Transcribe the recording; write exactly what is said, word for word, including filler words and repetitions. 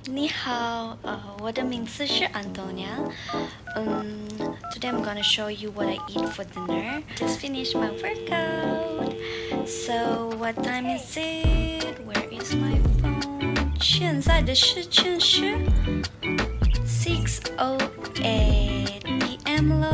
你好，呃，我的名字是 Antonia. Um, today I'm gonna show you what I eat for dinner. Just finished my workout. So what time is it? Where is my phone? 现在的时间是 six oh eight p m 了。